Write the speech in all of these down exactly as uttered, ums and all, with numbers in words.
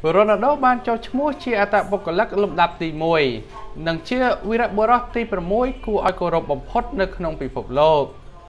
Ronaldo បានចូលឈ្មោះជាអត្តបុគ្គលិកលំដាប់ទីមួយនិងជាវីរបុរសទីប្រាំមួយគួរឲ្យគោរពបំផុតនៅក្នុងពិភពលោក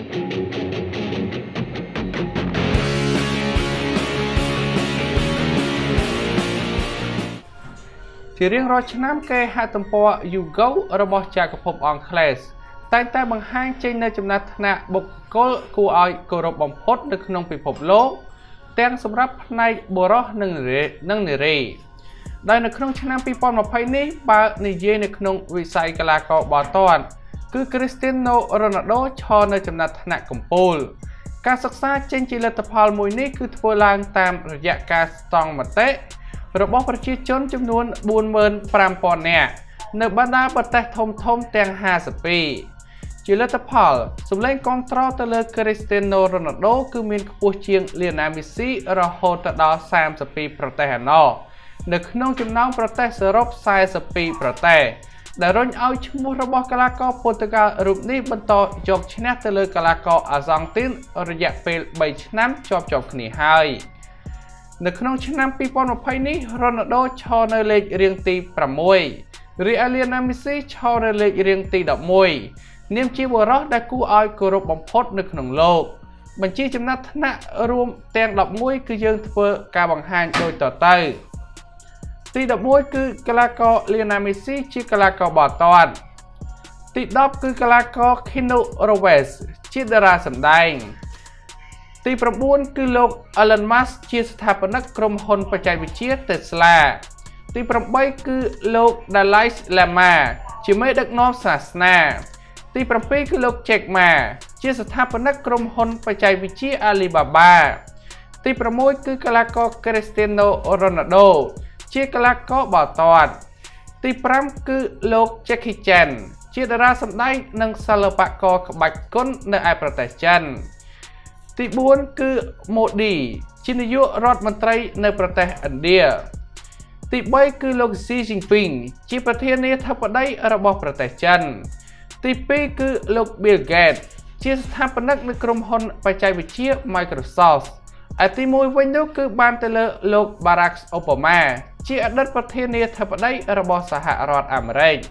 ជារៀងរាល់ឆ្នាំគេហទំព័រ Yugo របស់ចក្រភពអង់គ្លេសតែងតែបង្ហាញចេញនៅចំណាត់ថ្នាក់បុគ្គលគួរឲ្យគោរពបំផុតនៅក្នុងពិភពលោកទាំងសម្រាប់ផ្នែកបុរសនិងនារីដោយនៅក្នុងឆ្នាំពីរពាន់ម្ភៃនេះបើនិយាយនៅក្នុងវិស័យកីឡាករបោះទាត់គឺ Cristiano Ronaldo ឈរនៅចំណាត់ថ្នាក់កំពូលការសិក្សាចេញជាលទ្ធផលមួយនេះគឺធ្វើឡើងតាមរយៈការស្ទង់មតិរបស់ប្រជាជនចំនួន បួនម៉ឺនប្រាំពាន់ នាក់នៅបណ្ដាប្រទេសធំៗទាំងហាសិបពីរជាលទ្ធផលសម្លេងគាំទ្រទៅលើ Cristiano Ronaldo គឺមានខ្ពស់ជាង Lionel Messi រហូតទៅដល់សាមសិបពីរប្រទេសឯណោះនៅក្នុងចំណោមប្រទេសសរុបសែសិបពីរប្រទេសដែលរុញឲ្យឈ្មោះរបស់កីឡាករពូទុយហ្គាល់រូបនេះបន្តយកឈ្នះទៅលើកីឡាករអាសង់ទីនរយៈពេលបីឆ្នាំជាប់ជាប់គ្នាហើយនៅក្នុងឆ្នាំពីរពាន់ម្ភៃនេះ Ronaldo ឈរនៅលេខរៀងទីប្រាំមួយ រីឯ Lionel Messi ឈរនៅលេខរៀងទីដប់មួយ នាមជាបុរសដែលគួរឲ្យគោរពបំផុតនៅក្នុងលោកបញ្ជីចំណាត់ថ្នាក់រួមទាំងដប់មួយគឺយើងធ្វើការបង្ហាញដូចតទៅទីដប់មួយគឺកីឡាករ Lionel Messi ជាកីឡាករបោះទាត់ទីដប់គឺកីឡាករ Suarez ជាតារាសម្ដែងទីប្រាំបួនគឺលោក Elon Musk ជាស្ថាបនិកក្រុមហ៊ុនបច្ចេកវិទ្យា Tesla ទីប្រាំបីគឺលោក Dalai Lama ជាមេដឹកនាំសាសនាទីប្រាំពីរគឺលោក Jack Ma ជាស្ថាបនិកក្រុមហ៊ុនបច្ចេកវិទ្យា Alibaba ទីប្រាំមួយគឺកីឡាករ Cristiano Ronaldo ជាកីឡាករបោះទាត់ទីប្រាំគឺលោក Jackie Chan ជាតារាសម្ដែងនិងសិល្បករក្បាច់គុននៅឯប្រទេសចិនទីបួនគឺ Mendy ជានាយករដ្ឋមន្ត្រីនៅប្រទេសឥណ្ឌាទីបីគឺលោក Xi Jinping ជាប្រធានាធិបតីរបស់ប្រទេសចិនទីពីរគឺលោក Bill Gates ជាស្ថាបនិកនៃក្រុមហ៊ុនបច្ចេកវិទ្យា Microsoft ឯទីមួយវិញនោះគឺបានទៅលើលោក Barack Obama ជាអតីតប្រធានាធិបតីរបស់សហរដ្ឋអាមេរិក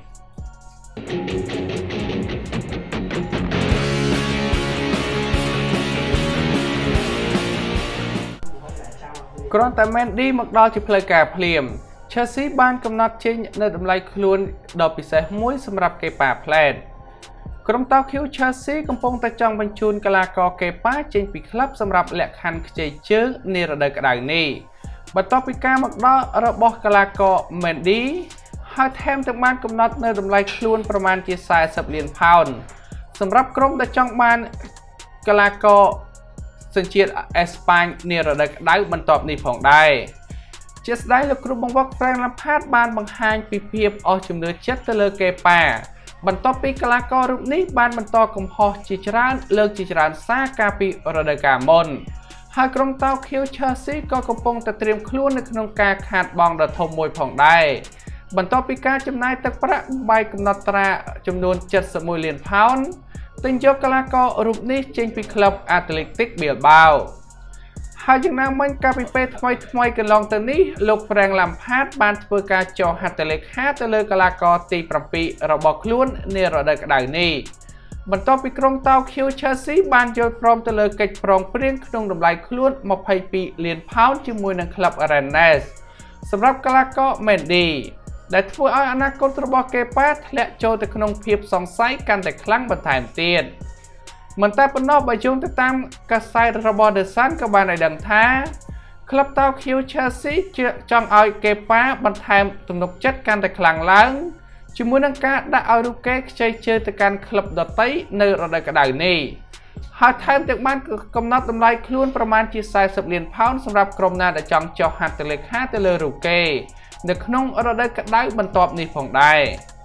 គ្រាន់តែ Mendy មកដល់ជាផ្លូវការភ្លាម Chelsea បានកំណត់ចេញនៅតម្លៃខ្លួនដ៏ពិសេសមួយសម្រាប់ Kepa ផ្លែតក្រុមតោឃ្យូ Chelsea កំពុងតែចង់បញ្ជូនកីឡាករ Kepa ចេញពីក្លឹបសម្រាប់លក្ខខណ្ឌខ្ចីជើងនារដូវក្តៅនេះបន្ទាប់ពីការមកដល់របស់កីឡាករ Mendy ហើយថែមទាំងបានកំណត់នៅតម្លៃខ្លួនប្រមាណជាសែសិបលានផោនសម្រាប់ក្រុមដែលចង់បានកីឡាករសញ្ជាតិអេស្ប៉ាញនារដូវក្តៅបន្ទាប់នេះផងដែរជាស្ដេចលោកគ្រូបង្វឹក Frank Lampard បានបង្ហាញពីភាពអស់ជំនឿចិត្តទៅលើ Kepa បន្ទាប់ពីកីឡាកររូបនេះបានបន្តកំហុសជាច្រើនលើកជាច្រើនសារកាលពីរដូវកាលមុនហើយក្រុមតោឃ្យូ Chelsea ក៏កំពុងតែត្រៀមខ្លួននៅក្នុងការខាតបង់ដ៏ធំមួយផងដែរបន្ទាប់ពីការចំណាយទឹកប្រាក់បែកកំណត់ត្រាចំនួនเจ็ดสิบเอ็ดលានផោនទិញយកកីឡាកររូបនេះចេញពីក្លឹប Athletic Bilbao ហើយយ៉ាងណាមិញកាលពីពេលថ្មីថ្មីកន្លងទៅនេះលោក Frank Lampard បានធ្វើការចុះហត្ថលេខាទៅលើកីឡាករទីប្រាំពីររបស់ខ្លួននារដូវក្តៅនេះបន្ទាប់ពីក្រុមតោឃ្យូ Chelsea បានយល់ព្រមទៅលើកិច្ចព្រមព្រៀងក្នុងតម្លៃខ្លួនម្ភៃពីរលានផោនជាមួយនឹងក្លឹប Rennes សម្រាប់កីឡាករ Mendy ដែលធ្វើឲ្យអនាគតរបស់ Kepa ធ្លាក់ចូលទៅក្នុងភាពសង្ស័យកាន់តែខ្លាំងបន្ថែមទៀតមិនតែប៉ុណ្ណោះបើយោងទៅតាមកាសែតរបស់ The Sun ក៏បានឲ្យដឹងថាក្លឹបតោឃ្យូ Chelsea ចង់ឲ្យ Kepa បន្ថែមទំនុកចិត្តកាន់តែខ្លាំងឡើងជាមួយនឹងការដាក់ឲ្យរូបគេខ្ចីជើងទៅកាន់ក្លឹបដទៃនៅរដូវក្តៅនេះហើយថែមទាំងបានកំណត់តម្លៃខ្លួនប្រមាណជាសែសិបលានផោនសម្រាប់ក្រុមណាដែលចង់ចុះហត្ថលេខាទៅលើរូបគេនៅក្នុងរដូវក្តៅបន្ទាប់នេះផងដែរ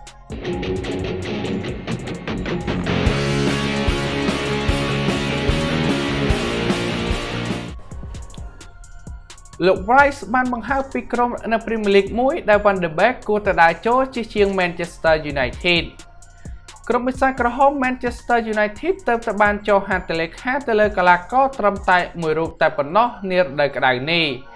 លោក Wright បានបង្ហើបពីក្រុមនៅ Premier League មួយដែល Van de Beek គួរតែដើរចូលជាជាង Manchester United ក្រុមបិសាចក្រហម Manchester United ទើបតែបានចុះហត្ថលេខាទៅលើកីឡាករត្រឹមតែមួយរូបតែប៉ុណ្ណោះនារដូវក្តៅនេះខ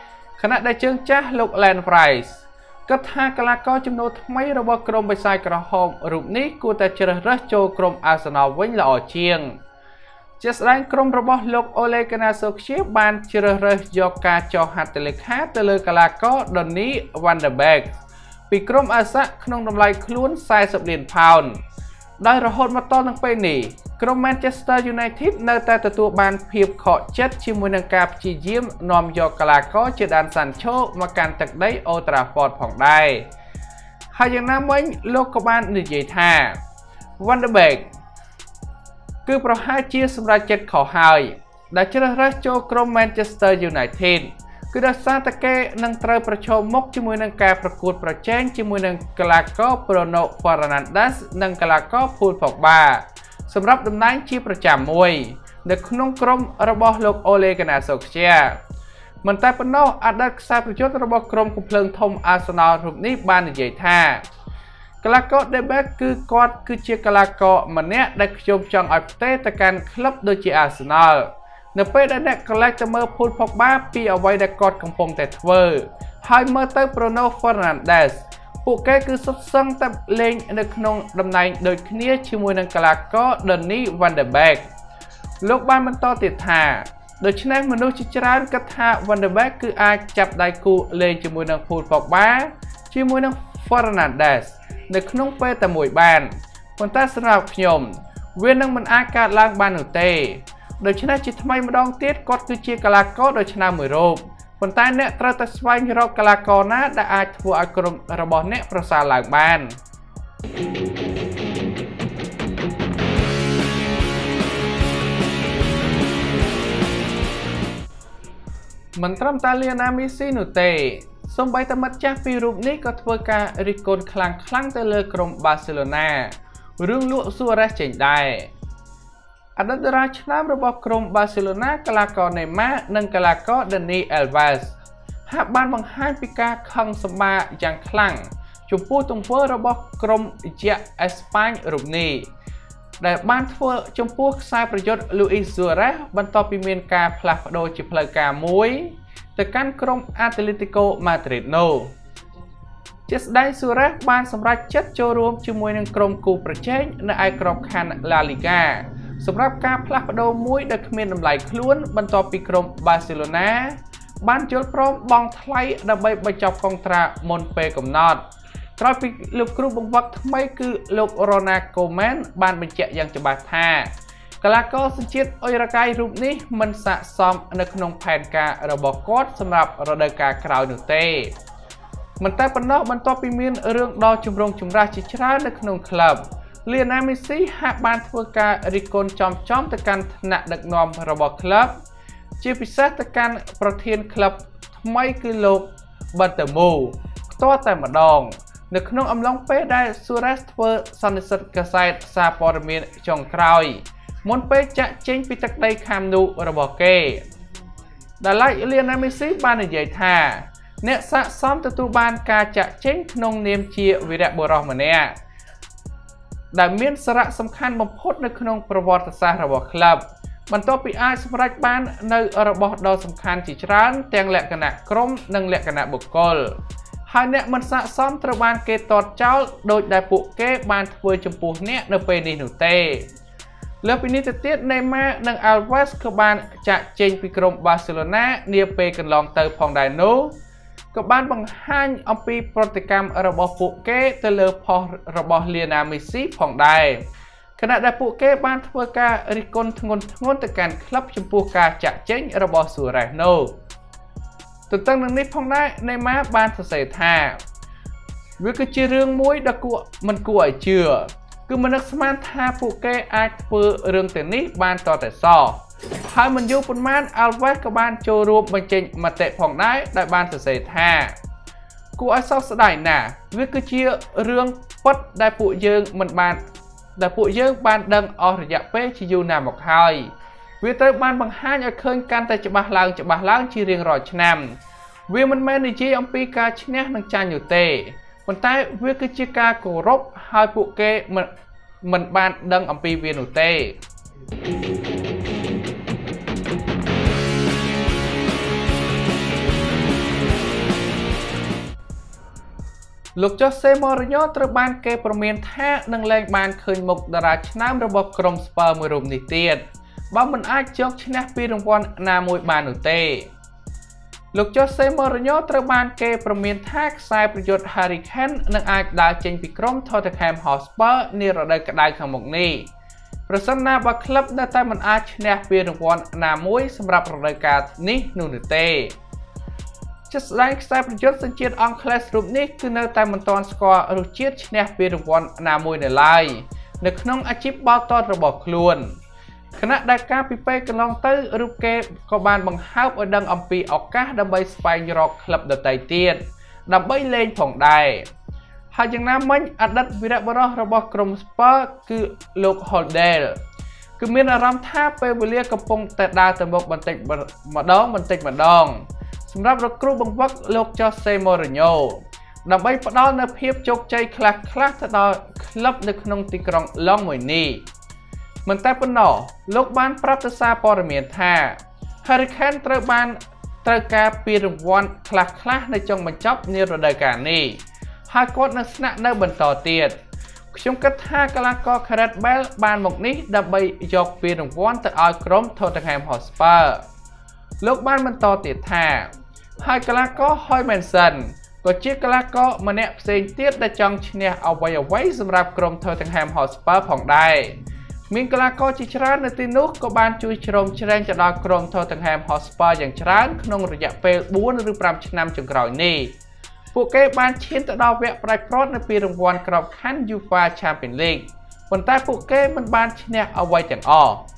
ขณะដែលជើងចាស់លោក Wright គិតថាកីឡាករចំនួនថ្មីរបស់ក្រុមបិសាចក្រហមរូបនេះគួរតែជ្រើសរើសចូលក្រុម Arsenal វិញល្អជាងជាស្ដែងក្រុមរបស់លោក Ole Gunnar Solskjaer បានជ្រើសរើសយកការចុះហត្ថលេខាទៅលើកីឡាករ Donny van de Beek ពីក្រុម Ajax ក្នុងតម្លៃខ្លួន fortyលានផោនដោយរហូតមកដល់នឹងពេលនេះក្រុម Manchester United នៅតែទទួលបានភាពខកចិត្តជាមួយនឹងការព្យាយាមនាំយកកីឡាករជាដាន Sancho មកកាន់ទឹកដី Old Trafford ផងដែរហើយយ៉ាងណាមិញលោកក៏បាននិយាយថា Van de Beek គឺប្រហែលជាសម្រាប់ចិត្តខុសហើយដែលជ្រើសរើសចូលក្រុម Manchester United គឺដោយសារតែគេនឹងត្រូវប្រឈមមុខជាមួយនឹងការប្រកួតប្រជែងជាមួយនឹងកីឡាករ Bruno Fernandes និងកីឡាករ Paul Pogba សម្រាប់តំណែងជាប្រចាំមួយនៅក្នុងក្រុមរបស់លោក Ole Gunnar Solskjaer មិនតែប៉ុណ្ណោះអតីតខ្សែប្រយុទ្ធរបស់ក្រុមកំភ្លើងធំ Arsenal រូបនេះបាននិយាយថាកីឡាករ De Beek គឺគាត់គឺជាកីឡាករម្នាក់ដែលខ្ញុំចង់ឲ្យផ្ទេរទៅកាន់ក្លឹបដូចជា Arsenal នៅពេលដែលអ្នកកលេចទៅមើល Paul Pogba ពីអ្វីដែលគាត់កំពុងតែធ្វើហើយមើលទៅ Bruno Fernandes ពួកគេគឺសុទ្ធសឹងតែលេងនៅក្នុងតំណែងដូចគ្នាជាមួយនឹងកីឡាករ Donny van de Beek លោកបានបន្តទៀតថាដូច្នេះមនុស្សជាច្រើនគិតថា van de Beek គឺអាចចាប់ដៃគូលេងជាមួយនឹង Paul Pogba ជាមួយនឹង Fernandes នៅក្នុងពេលតែមួយបានប៉ុន្តែសម្រាប់ខ្ញុំវានឹងមិនអាចកើតឡើងបាននោះទេដូច្នេះជាថ្មីម្ដងទៀតគាត់គឺជាកីឡាករដ៏ឆ្នើមមួយរូបប៉ុន្តែអ្នកត្រូវតែស្វែងរកកីឡាករណាដែលអាចធ្វើឲ្យក្រុមរបស់អ្នកប្រសើរឡើងបានមិនត្រឹមតែ Lionel Messi នោះទេសូម្បីតែមិត្តចាស់ពីររូបនេះក៏ធ្វើការរិះគន់ខ្លាំងៗទៅលើក្រុម Barcelona រឿងលក់ Suarez ចេញដែរអតីតតារាឆ្នើមរបស់ក្រុម Barcelona កីឡាករ Neymar និងកីឡាករ Dani Alves ហាក់បានបង្ហាញពីការខឹងសម្បារយ៉ាងខ្លាំងចំពោះទង្វើរបស់ក្រុមយក្សអេស្ប៉ាញរូបនេះដែលបានធ្វើចំពោះខ្សែប្រយុទ្ធ Luis Suarez បន្ទាប់ពីមានការផ្លាស់ប្ដូរជាផ្លូវការមួយទៅកាន់ក្រុម Atletico Madrid នោះជាស្ដែង Suarez បានសម្រេចចិត្តចូលរួមជាមួយនឹងក្រុមគូប្រជែងនៅឯក្របខ័ណ្ឌ La Liga សម្រាប់ការផ្លាស់ប្ដូរមួយដែលគ្មានតម្លៃខ្លួនបន្ទាប់ពីក្រុម Barcelona បានយល់ព្រមបង់ថ្លៃដើម្បីបញ្ចប់កុងត្រាមុនពេលកំណត់ក្រោយពីលោកគ្រូបង្វឹកថ្មីគឺលោក Ronaldo បានបញ្ជាក់យ៉ាងច្បាស់ថាកីឡាករសញ្ជាតិអ៊ុយរ៉ាកែរូបនេះមិនស័ក្តិសមនៅក្នុងផែនការរបស់គាត់សម្រាប់រដូវកាលក្រោយនោះទេមិនតែប៉ុណ្ណោះបន្ទាប់ពីមានរឿងដ៏ចម្រូងចម្រាសជាច្រើននៅក្នុងក្លឹប Lionel Messi ហាក់បានធ្វើការរិះគន់ចំចំទៅកាន់ថ្នាក់ដឹកនាំរបស់ក្លឹបជាពិសេសទៅកាន់ប្រធានក្លឹបថ្មីគឺលោក Bartomeu ផ្ទាល់តែម្ដងនៅក្នុងអំឡុងពេលដែល Suarez ធ្វើសន្និសីទកាសែតសារព័ត៌មានចុងក្រោយមុនពេលចាក់ចេញពីទឹកដីខាំនូរបស់គេដែលឡែក Lionel Messi បាននិយាយថាអ្នកស័ក្តិសមទទួលបានការចាក់ចេញក្នុងនាមជាវីរបុរសម្នាក់ដែលមានសារៈសំខាន់បំផុតនៅក្នុងប្រវត្តិសាស្ត្ររបស់ក្លឹបបន្ទាប់ពីអាចសម្រេចបាននៅរបស់ដ៏សំខាន់ជាច្រើនទាំងលក្ខណៈក្រុមនិងលក្ខណៈបុគ្គលហើយអ្នកមិនស័ក្តិសមត្រូវបានគេទាត់ចោលដោយដែលពួកគេបានធ្វើចំពោះអ្នកនៅពេលនេះនោះទេលើពីនេះទៅទៀត Neymar និង Alves ក៏បានចាក់ចេញពីក្រុម Barcelona នាពេលកន្លងទៅផងដែរនោះក៏បានបង្ហាញអំពីប្រតិកម្មរបស់ពួកគេទៅលើផុសរបស់ Lionel Messi ផងដែរខណៈដែលពួកគេបានធ្វើការរិះគន់ធ្ងន់ធ្ងរទៅកាន់ក្លឹបចំពោះការចាក់ចេញរបស់ Suarez នោះទន្ទឹមនឹងនេះផងដែរ Neymar បានសរសេរថាវាគឺជារឿងមួយដែលគួរមិនគួរឲ្យជឿគឺមិននឹកស្មានថាពួកគេអាចធ្វើរឿងទាំងនេះបានតតែសោះហើយមិនយូរប៉ុន្មាន Alves ក៏បានចូលរួមបញ្ចេញមតិផងដែរដែលបានសរសេរថាគួរឲ្យសោកស្ដាយណាស់វាគឺជារឿងពិតដែលពួកយើងមិនបានដែលពួកយើងបានដឹងអស់រយៈពេលជាយូរណាស់មកហើយវាត្រូវបានបង្ហាញឲ្យឃើញកាន់តែច្បាស់ឡើងច្បាស់ឡើងជារៀងរាល់ឆ្នាំវាមិនមែននិយាយអំពីការឈ្នះនិងចាញ់នោះទេប៉ុន្តែវាគឺជាការគោរពហើយពួកគេមិនមិនបានដឹងអំពីវានោះទេលោក Jose Mourinho ត្រូវបានគេប្រមានថានឹងលែងបានឃើញមុខតារាឆ្នើមរបស់ក្រុម Spurs មួយរូបនេះទៀតបើមិនអាចយកឈ្នះពីរង្វាន់ណាមួយបាននោះទេលោក Jose Mourinho ត្រូវបានគេប្រមានថាខ្សែប្រយុទ្ធ Harry Kane នឹងអាចដើរចេញពីក្រុម Tottenham Hotspur នារដូវក្តៅខាងមុខនេះប្រសិនណាបើក្លឹបនៅតែមិនអាចឈ្នះពីរង្វាន់ណាមួយសម្រាប់រដូវកាលនេះនោះទេជាស្ដែងខ្សែប្រយុទ្ធសញ្ជាតិអង់គ្លេសរូបនេះគឺនៅតែមិនទាន់ស្គាល់រសជាតិឈ្នះពីរង្វាន់ណាមួយនៅឡើយនៅក្នុងអាជីពបាល់ទាត់របស់ខ្លួនខណៈដែលការពីពេលកន្លងទៅរូបគេក៏បានបង្ហើបឲ្យដឹងអំពីឱកាសដើម្បីស្វែងរកក្លឹបដទៃទៀតដើម្បីលេងផងដែរហើយយ៉ាងណាមិញអតីតវីរបុរសរបស់ក្រុម Spurs គឺលោក Ronaldo គឺមានអារម្មណ៍ថាពេលវេលាកំពុងតែដើរទៅមុខបន្តិចម្ដងបន្តិចម្ដងសម្រាប់រកគ្រូបង្វឹកលោក Jose Mourinho ដើម្បីផ្ដល់នូវភាពជោគជ័យខ្លះៗទៅដល់ក្លឹបនៅក្នុងទីក្រុងឡុងមួយនេះមិនតែប៉ុណ្ណោះលោកបានប្រាប់ទៅសារព័ត៌មានថា Harry Kane ត្រូវបានត្រូវការពីរង្វាន់ខ្លះៗនៅចុងបញ្ចប់នារដូវកាលនេះហើយគាត់នឹងស្នាក់នៅបន្តទៀតខ្ញុំគិតថាកីឡាករ Khmer Football បានមកនេះដើម្បីយកពីរង្វាន់ទៅឲ្យក្រុម Tottenham Hotspur លោកបានបន្តទៀតថាហើយកីឡាករ Mendy ក៏ជាកីឡាករម្នាក់ផ្សេងទៀតដែលចង់ឈ្នះអ្វីៗសម្រាប់ក្រុម Tottenham Hotspur ផងដែរមានកីឡាករជាច្រើននៅទីនោះក៏បានជួយជ្រោមជ្រែងទៅដល់ក្រុម Tottenham Hotspur យ៉ាងច្រើនក្នុងរយៈពេលបួនឬប្រាំឆ្នាំចុងក្រោយនេះពួកគេបានឈានទៅដល់វគ្គផ្ដាច់ព្រាត់នៅពីរង្វាន់ក្របខ័ណ្ឌ UEFA Champions League ប៉ុន្តែពួកគេមិនបានឈ្នះអ្វីទាំងអស់